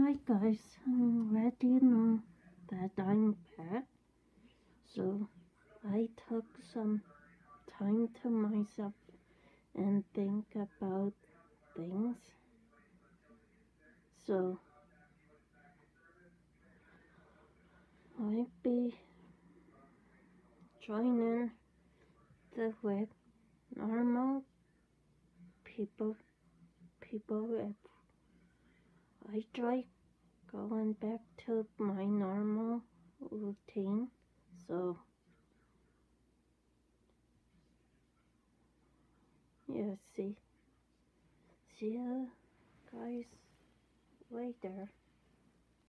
Hi guys, let you know that I'm back. So I took some time to myself and think about things. So I'll be joining the with normal people. If I try going back to my normal routine. So yeah, see you guys later.